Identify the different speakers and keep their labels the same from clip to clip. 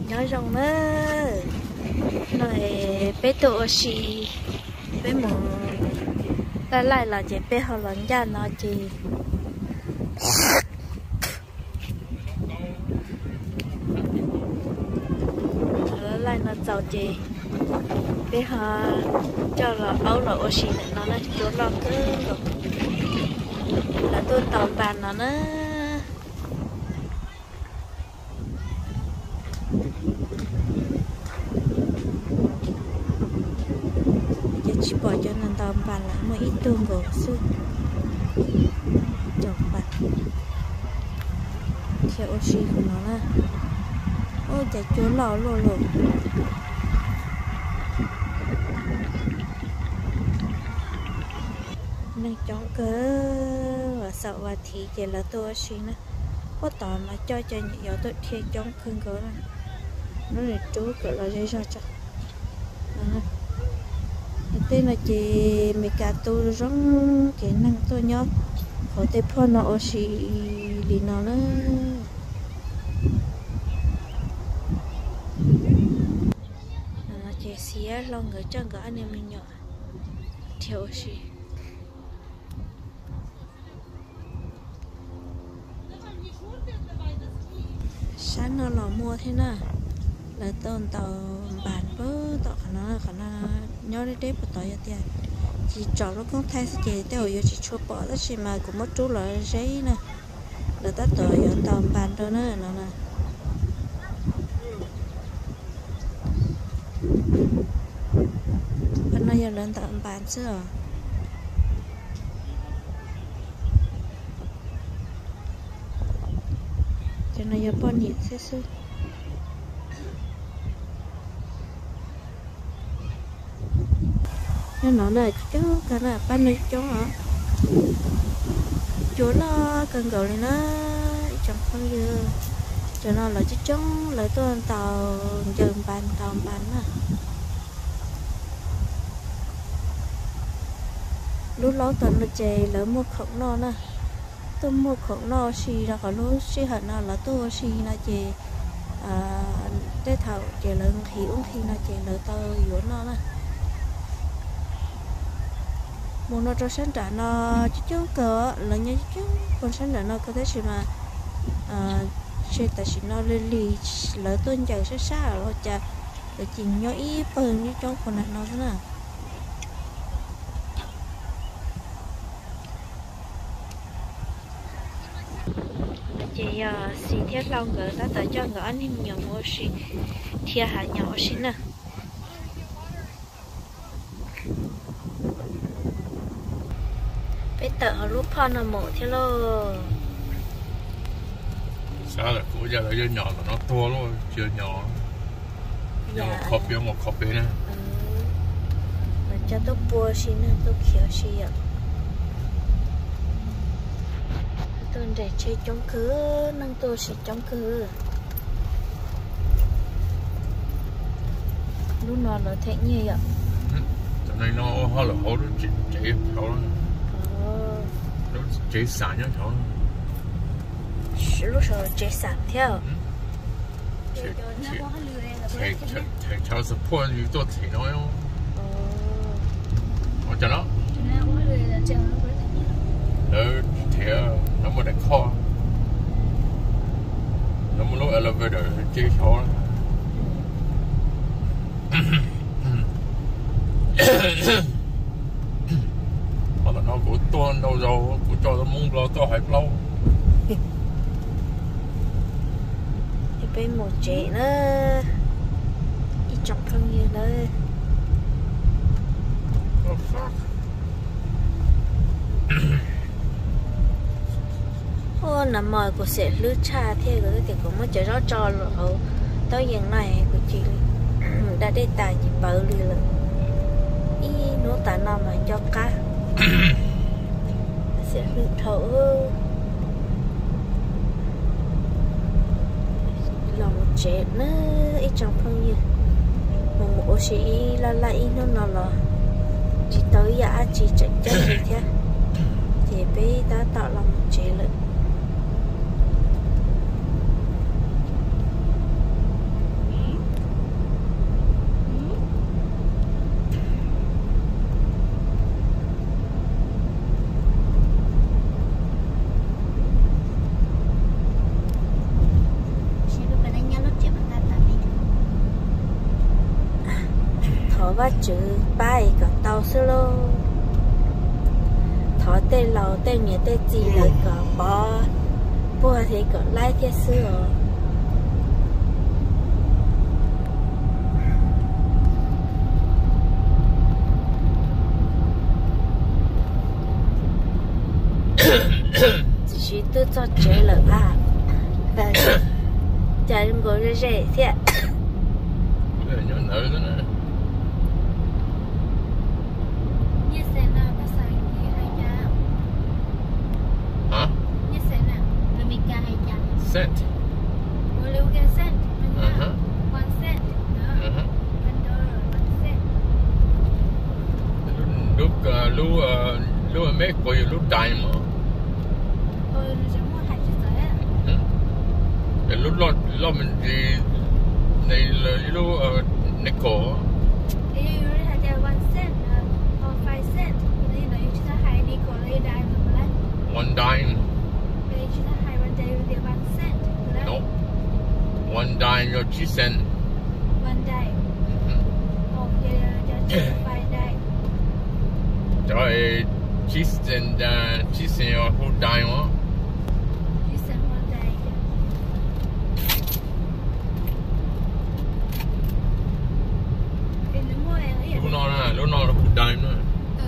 Speaker 1: nhớ rồng nữa rồi bé tụi xì bé mù lại lại là chị bé họ lớn ra nó chị lại nó giàu chị bé họ cho là ấu là ô xì này nó là chỗ lo cứ là tôi tàu bàn nó nữa chỉ bỏ cho nên tàu bàn lại một ít tương gỗ xương chọc bàn theo oxy của nó là ôi chả chỗ lò lồ lồ nên chọn cớ và sợ và thì chỉ là tôi oxy nữa có tỏ mà cho nhỏ tôi thiệt chọn khưng cớ này nó là chú cỡ là dây ra cho tên là chị mấy cả tôi giống kỹ năng tôi nhớ có thể phô nó oxy đi nó nữa chị xía lòng người chân gỡ anh em mình nhỏ theo oxy sáng nó lò mua thế nào là tôn tàu bàn bớt tàu khả năng nhớ đi đấy tàu giờ tiền chỉ chọn nó con thay chị tàu giờ chỉ chua bỏ đó chỉ mà cũng mất chú là giấy nè là ta tàu giờ tàu bàn thôi nữa nó nè bên này giờ lên tàu bàn chưa cho nên giờ bọn nhiệt sẽ sư nên nó là chứ cái là ban này chỗ hả chỗ nó cần gọi lên nó chẳng không dư cho nó là chứ chống lại tôi tàu dừng bàn nè lúc lâu tuần là chè lỡ mua khổng no nè tôi mua khổng no xì ra khỏi lúc xì hận nào là tôi xì là chè cái thầu chè lỡ hiểu khi là chè lỡ tôi yếu nó nè một nó cho sáng trả nó chứ cỡ là như chứ còn sáng trả nó có thể gì mà sẽ tại vì nó lên lì lỡ tôi chờ sẽ xa rồi chả để chỉ nhớ ý phần như trong phần này nó thế nào chị xì thiết long gỡ ta tới cho gỡ anh em nhiều mua xì thia hạt nhỏ xí nè bây giờ lúc pha nó mổ thế lo
Speaker 2: sao là của giờ là do nhỏ của nó to luôn chưa nhỏ nhưng một copy nè
Speaker 1: mà cho tôi bua xí nè tôi khiêu xí ạ tôi để chơi chống cứ năng tôi sẽ chống cứ lúc nào nó thấy như vậy
Speaker 2: cho nên nó hơi là hổ nó chạy hổ nó chạy sàn nhá hổ
Speaker 1: lúc sau chạy sàn theo
Speaker 2: chạy theo support như tôi thì nói không cho nó thì nó mới để kho nó mới lúc elevator chỉ khó hoặc là nó của tôi đâu rồi của cho nó muốn lo tôi hay lâu
Speaker 1: thì bên một chị nữa đi chọc không như nữa ô nằm mời của sẽ lướt cha thế rồi thì cũng mới chạy rõ cho rồi tới giờ này của chị đã đi tài chị bự đi rồi ý nó tại nào mà cho cá sẽ lướt thở lòng một trẻ nó ít trong không như một bộ sĩ là lại nó nào là chỉ tới giả chỉ chạy chết gì thế thì bé đã tạo lòng một trẻ lại thọ vắt chữ bay cả tàu solo thọ tên lầu tên nhẹ tên gì rồi cả bò thì cả lái thế xưa chỉ tự cho chế了啊，家人过日这些。
Speaker 2: 对，你们哪儿的呢？ Hả? Cent. Lúc mấy coi lúc đại mà. Lúc lo mình đi này là lúc này cổ. One dime. No. One dime or 2 cent. Rồi 2 cent or whole dime á. Lúc nào là whole dime nữa.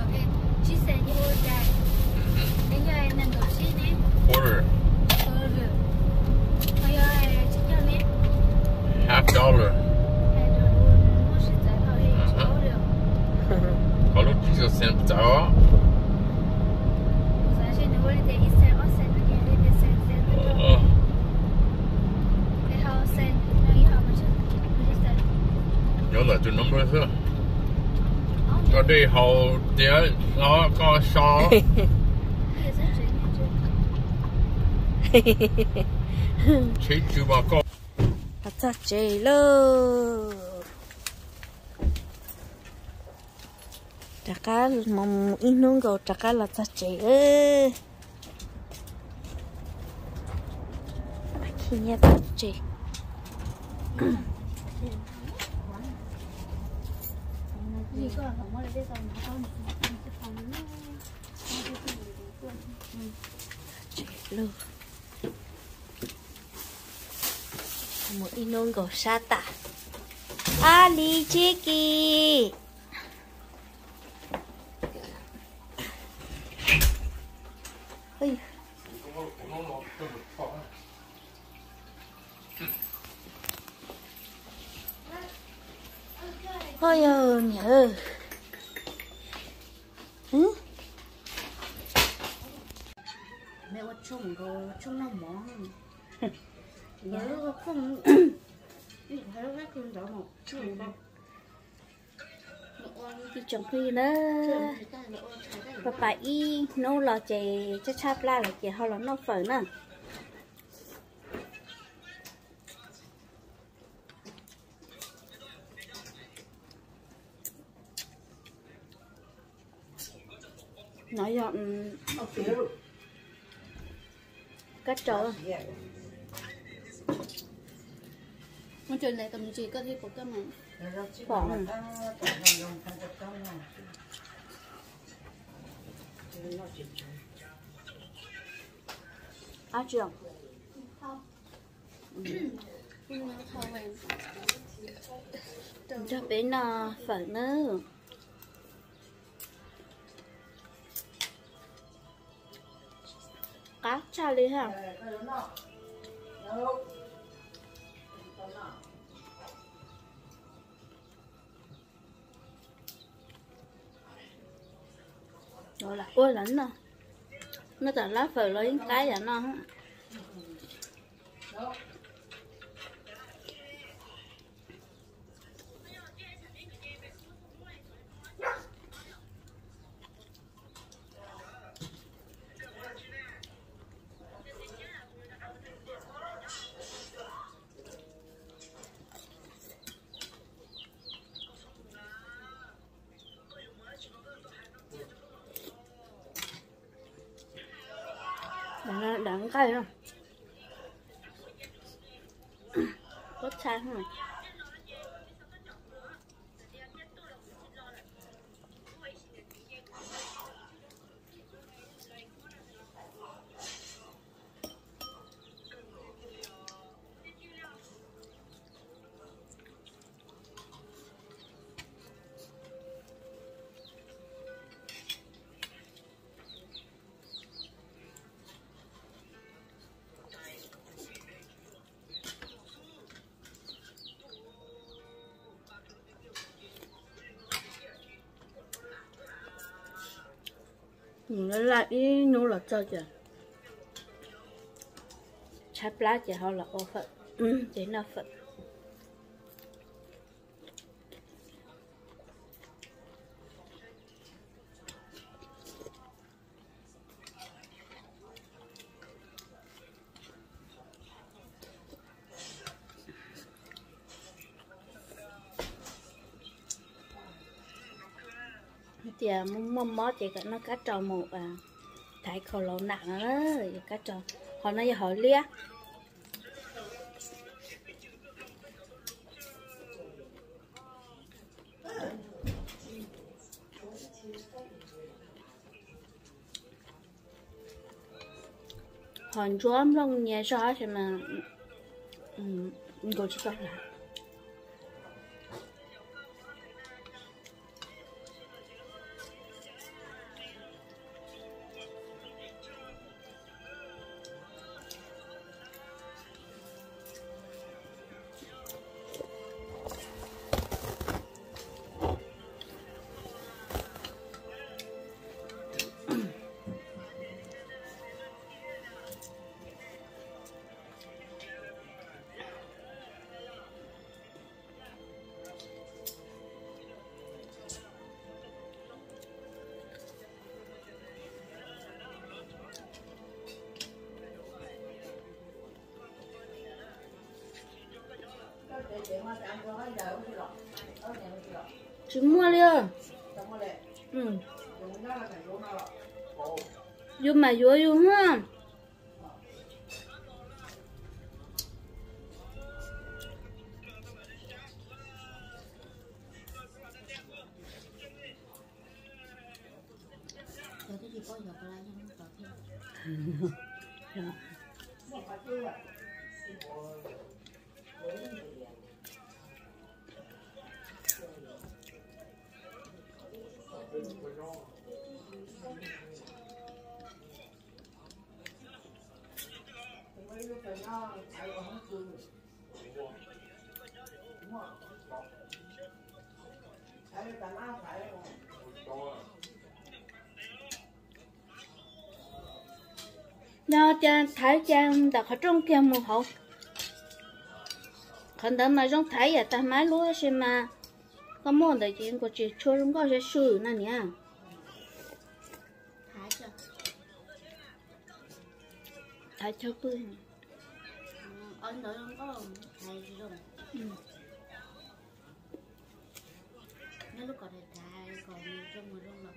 Speaker 2: Quarter. Half dollar. Có lúc chỉ có cent đó. Nhớ lại từ number thôi. Có đi hậu tía nó có so. Chế chú bà con.
Speaker 1: Bắt ra chế lơ. Chắc cá mong ít nông gầu chắc cá là ra chế ơ. Khi nhé ra chế. Chế lơ. Một inon gò sata Ali Chiki ôi ôi nhớ
Speaker 3: mẹ có trông rồi trông nó mỏ nhớ có không thấy nó rất là rõ một trông đó
Speaker 1: đi trồng phi nữa và phải y nấu lò chè cho chắp la là chè hoặc là nấu phở nữa nói giọng cắt trâu
Speaker 3: con chuyện này cầm chỉ có thể có cái mà
Speaker 1: bỏ áo trường cho bên phở nữa cá cha đi ha rồi là ôi lạnh nè nó toàn lá phở lấy cái vậy nó đắng cay không có chai không
Speaker 3: nó lại đi nó là cho chưa chắp lá chỉ họ là ô phật để nó phật thì mắm mót thì nó cá trò một thái khẩu lẩu nặng đó cá trò họ nói họ liếc hòn chóm lông nhẹ gió thì mà gọi cho là chỉ mua liền vô mà vô ha nó cha thái cha đã có trong kia một hậu còn đó mà trong thái à ta máy lúa xem mà có món đấy chuyện của chị cho chúng có sẽ sửa nè nhá thái cho bươi anh nói không có thái gì đâu nó lúc còn thái còn trong người trong lòng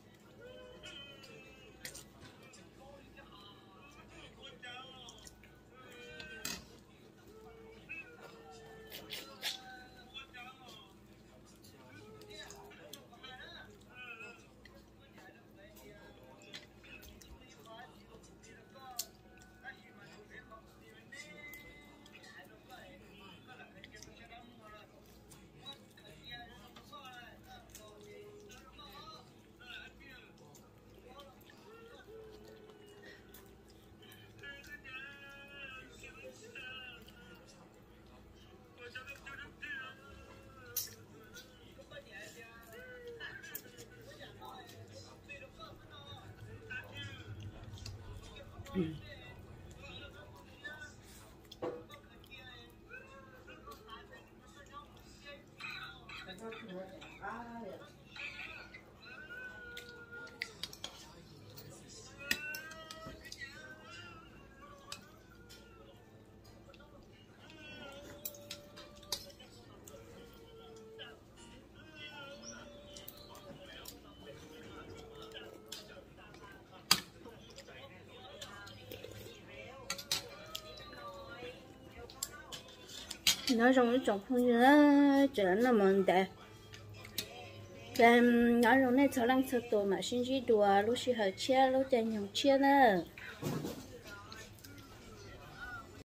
Speaker 3: nói trong cái trồng phong như đó trở nên mình đẹp em nói trong này thằng lang sợ tổ mà sinh chỉ đùa lúc xí hơi chia lúc chạy nhung chia nữa